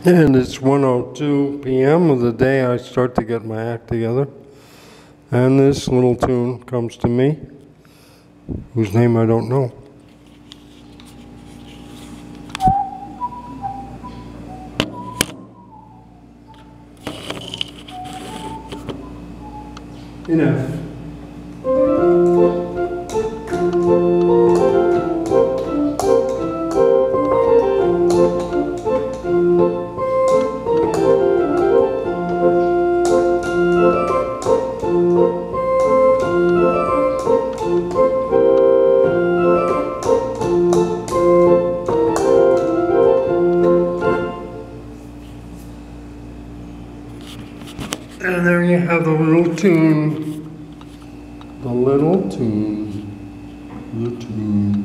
And it's 1:02 p.m. of the day I start to get my act together. And this little tune comes to me, whose name I don't know. Enough. And there you have the little tune. The little tune. The tune.